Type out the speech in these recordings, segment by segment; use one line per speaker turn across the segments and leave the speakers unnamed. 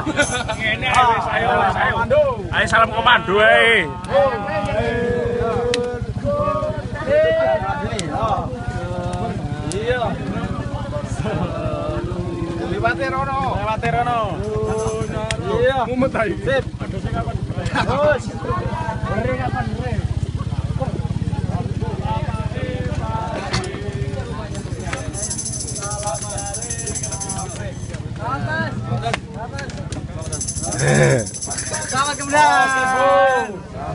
Ngene wis ayo. Ayo salam komando ae. Iya. Liwate rono. Iya. Mumet ae. Sip. Terus. Beri kapan beri? Selamat kemudian.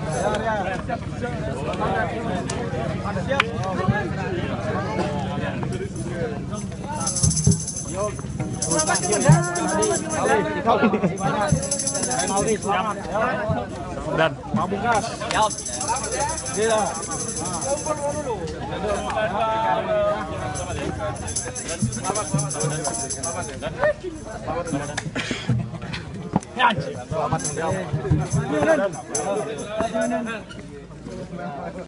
Dan Pamungkas. Siap. Gila. Selamat.